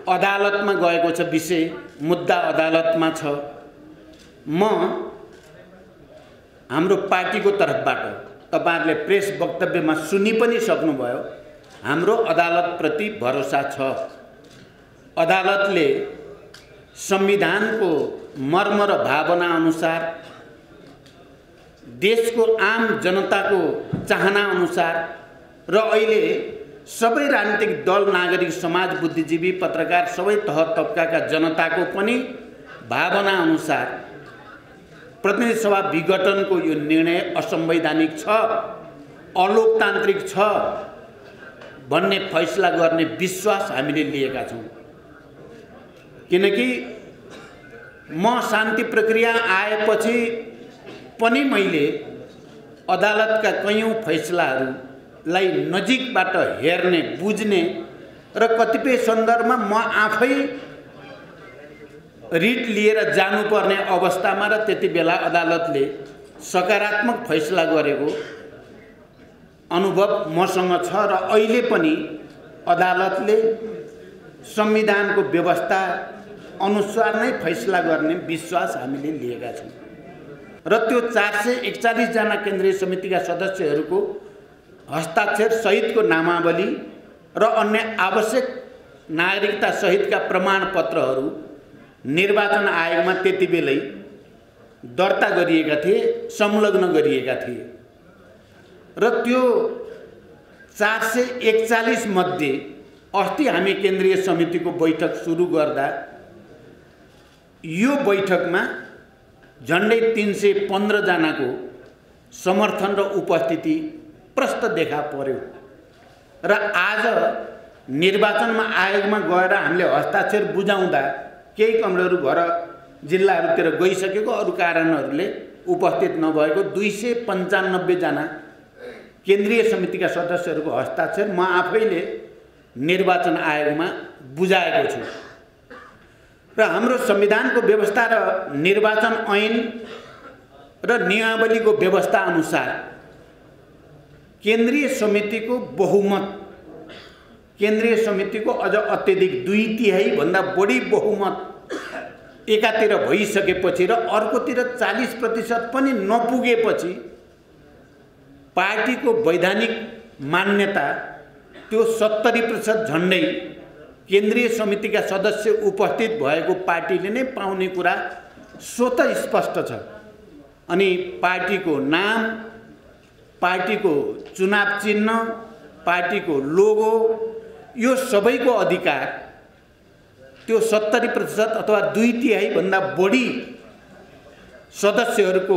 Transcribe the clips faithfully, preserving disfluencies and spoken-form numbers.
अदालतमा गएको छ, विषय मुद्दा अदालतमा छ। म हाम्रो पार्टीको तर्फबाट तपाईहरुले प्रेस वक्तव्यमा सुनि पनि सक्नुभयो, हाम्रो अदालतप्रति भरोसा छ। अदालतले संविधानको मर्म र भावना अनुसार, देशको आम जनताको चाहना अनुसार र अहिले सबै राजनीतिक दल, नागरिक समाज, बुद्धिजीवी, पत्रकार, सबै तह तबकाका जनताको पनि भावना अनुसार प्रतिनिधि सभा विघटनको यो निर्णय असंवैधानिक छ, अलोकतान्त्रिक छ भन्ने फैसला गर्ने विश्वास हामीले लिएका छौं। किनकि म शान्ति प्रक्रिया आएपछि पनि मैले अदालतका कयौं फैसलाहरूलाई नजिकबाट हेर्ने, बुझ्ने र कतिपय सन्दर्भमा म आफै रिट लिएर जानुपर्ने अवस्थामा र त्यति बेला अदालतले सकारात्मक फैसला गरेको अनुभव मसँग छ र अहिले पनि अदालतले संविधानको व्यवस्था अनुसार नै फैसला गर्ने विश्वास हामीले लिएका छौं र त्यो चार सय एकचालीस जना केन्द्रीय समितिका सदस्यहरूको हस्ताक्षर सहितको नामावली र अन्य आवश्यक नागरिकता सहितका प्रमाणपत्रहरू निर्वाचन आयोगमा त्यतिबेलै दर्ता गरिएका थिए, संलग्न गरिएका थिए र त्यो चार सय एकचालीस मध्ये अस्ति हामी केन्द्रीय समितिको बैठक सुरु गर्दा यो बैठकमा झन्डै तीन सय पन्ध्र जनाको समर्थन र उपस्थिति प्रष्ट देखा पर्यो र आज निर्वाचनमा आयोगमा गएर हामीले हस्ताक्षर बुझाउँदा केही कमरेहरू घर जिल्लाहरूतिर गइसकेको, अरु कारणहरूले उपस्थित नभएको दुई सय पन्चानब्बे जना केन्द्रीय समितिका सदस्यहरूको हस्ताक्षर म आफैले निर्वाचन आयोगमा बुझाएको छु र हाम्रो संविधानको व्यवस्था र निर्वाचन ऐन र नियमावलीको व्यवस्था अनुसार केन्द्रीय समितिको बहुमत, केन्द्रीय समितिको अझ अत्यधिक दुई तिहाई भन्दा बढी बहुमत एकातिर भइसकेपछि र अर्कोतिर चालीस प्रतिशत पनि नपुगेपछि पार्टीको वैधानिक मान्यता त्यो सत्तरी प्रतिशत झन्डै केन्द्रीय समितिका सदस्य उपस्थित भएको पार्टीले नै पाउने कुरा स्वतः स्पष्ट छ। अनि पार्टीको नाम, पार्टीको चुनाव चिन्ह, पार्टीको लोगो, यो सबैको अधिकार त्यो सत्तरी प्रतिशत अथवा दुई तिहाई भन्दा बढी सदस्यहरूको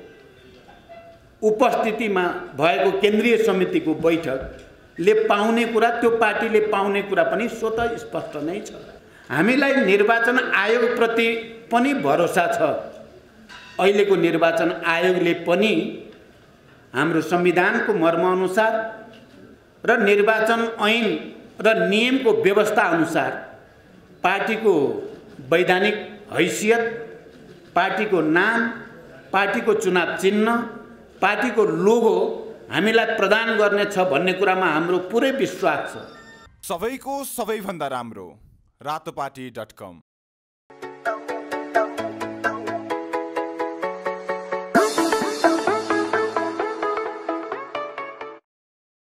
उपस्थितिमा भएको केन्द्रीय समितिको बैठकले पाउने कुरा, त्यो पार्टीले पाउने कुरा पनि स्वतः स्पष्ट नै छ। हामीलाई निर्वाचन आयोगप्रति पनि भरोसा छ। अहिलेको निर्वाचन आयोगले पनि हाम्रो संविधानको मर्मअनुसार र निर्वाचन ऐन र नियमको व्यवस्था अनुसार पार्टीको वैधानिक हैसियत, पार्टीको नाम, पार्टीको चुनाव चिन्ह, पार्टीको लोगो हामीलाई प्रदान गर्नेछ भन्ने कुरामा हाम्रो पुरै विश्वास छ। सबैको सबैभन्दा राम्रो रातोपाटी डट कम।